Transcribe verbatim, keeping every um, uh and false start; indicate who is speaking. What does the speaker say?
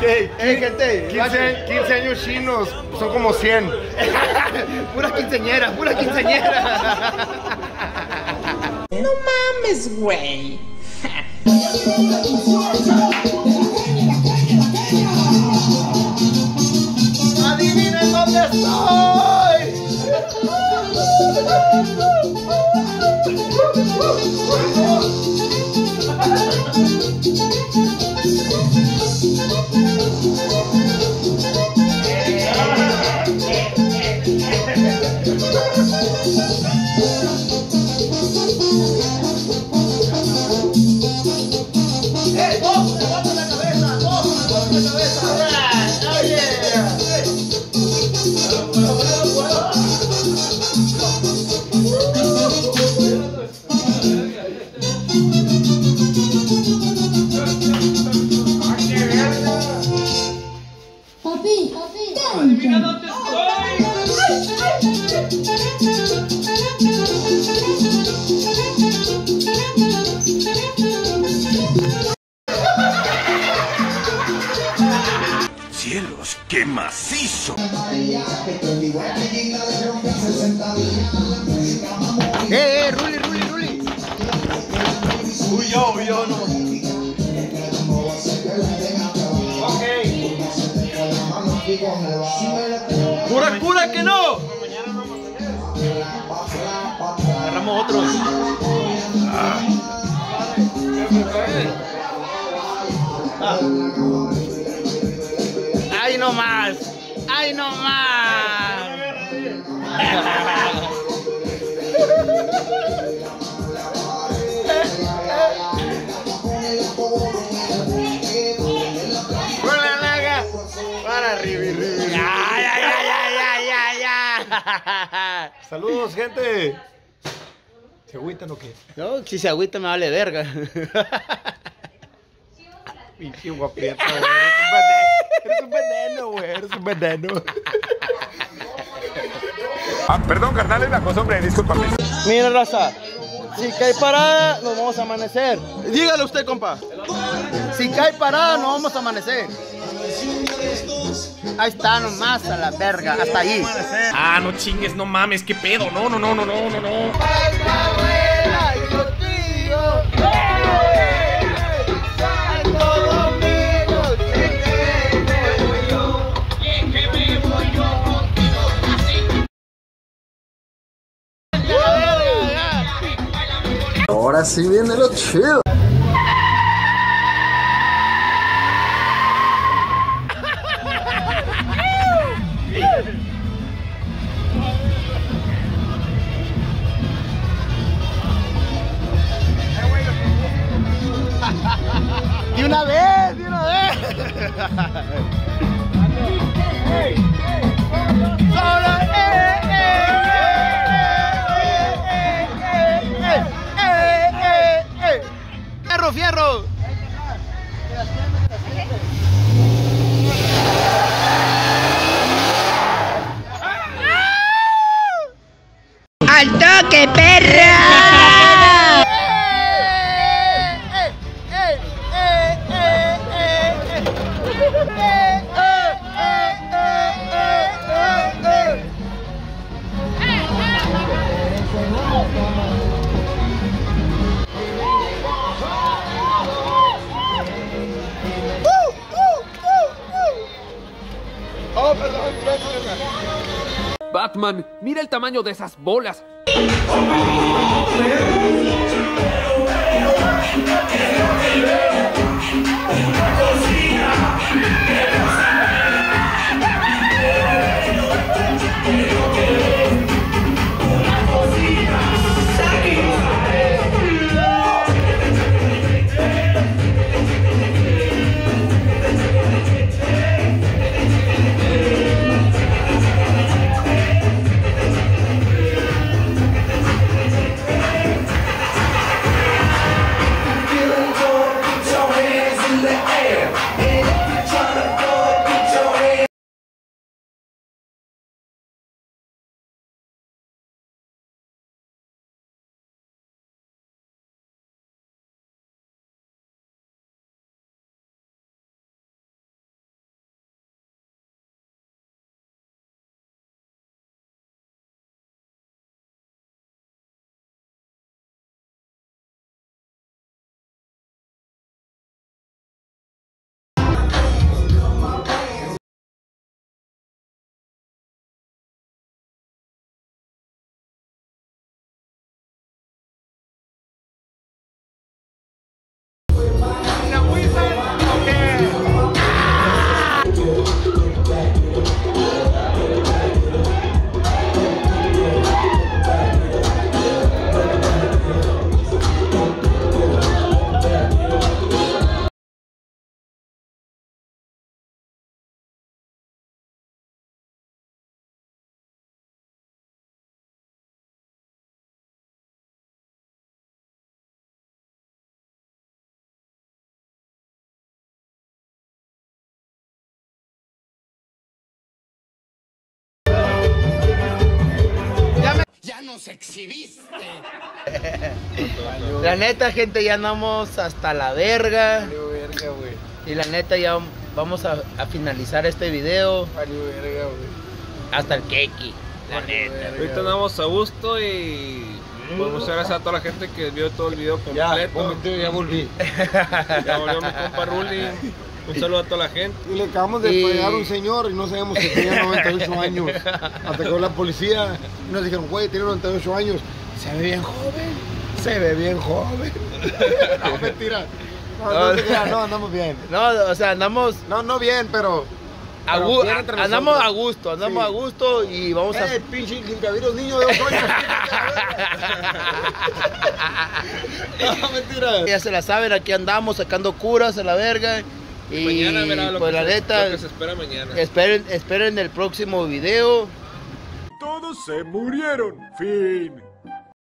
Speaker 1: Hey, hey, gente.
Speaker 2: quince, quince años chinos, son como cien.
Speaker 1: Pura quinceañera, pura quinceañera.
Speaker 3: No mames, güey.
Speaker 1: ¡Adivinen dónde estoy!
Speaker 4: Papi, papi, adivina dónde
Speaker 5: ¡Cielos, qué macizo!
Speaker 1: ¡Eh, eh! ¡Ruli, Ruli, Ruli!
Speaker 2: Uy, yo, uy, yo, no. Ok.
Speaker 1: ¡Cura, cura que no! Agarramos otros. Ah. Ah. ¡Ay, no más! ¡Ay, no más!
Speaker 2: Para arriba, arriba.
Speaker 1: ¡Ya, ya, ya, ya, ya, ya!
Speaker 2: Saludos, gente. ¿Se agüitan o qué?
Speaker 1: No, si se agüita me vale verga.
Speaker 2: Pinche guaprieta, güey. Eres un veneno, güey. Eres un veneno. Ah, perdón, carnal, es la cosa, hombre. Discúlpame.
Speaker 1: Mira, raza. Si cae parada, nos vamos a amanecer. Dígale usted, compa. Si cae parada, nos vamos a amanecer. Ahí está, nomás a la verga, hasta ahí.
Speaker 5: Ah, no chingues, no mames, qué pedo. No, no, no, no, no, no, no.
Speaker 6: Ahora sí viene lo chido.
Speaker 1: De una vez, de una vez. Solo, eh, eh, eh, eh, eh, eh. Fierro, fierro.
Speaker 3: ¡Al toque, perra!
Speaker 7: Batman, mira el tamaño de esas bolas.
Speaker 3: Ya nos exhibiste.
Speaker 1: La neta, gente, ya andamos hasta la verga.
Speaker 2: Valió verga, güey.
Speaker 1: Y la neta, ya vamos a, a finalizar este video.
Speaker 2: Valió verga, güey.
Speaker 1: Hasta el keki. La neta.
Speaker 5: Ahorita andamos a gusto y pues muchas gracias a toda la gente que vio todo el video completo.
Speaker 2: Ya, ya volví.
Speaker 5: Ya volvió mi compa Ruli. Un saludo a toda la gente.
Speaker 2: Y le acabamos de
Speaker 1: Y-
Speaker 2: pegar a un señor y no sabíamos que tenía noventa y ocho años. Atacó la policía y nos dijeron, güey, tiene noventa y ocho años. Se ve bien joven. Se ve bien joven. No, mentira. No, no, no, te creas, no, andamos bien.
Speaker 1: No, o sea, andamos
Speaker 2: No, no bien, pero...
Speaker 1: a,
Speaker 2: pero
Speaker 1: gu-
Speaker 2: bien entre
Speaker 1: andamos
Speaker 2: nosotros.
Speaker 1: a gusto, andamos
Speaker 2: Sí.
Speaker 1: a gusto y vamos a...
Speaker 2: ¡Eh, pinche limpiavidrios niño de dos años! No, mentira.
Speaker 1: Ya se la saben, aquí andamos sacando curas a la verga. Y
Speaker 5: Mañana verá lo,
Speaker 1: pues
Speaker 5: que
Speaker 1: la
Speaker 5: se,
Speaker 1: neta,
Speaker 5: lo que se espera mañana.
Speaker 1: esperen, esperen el próximo video.
Speaker 6: Todos se murieron. Fin.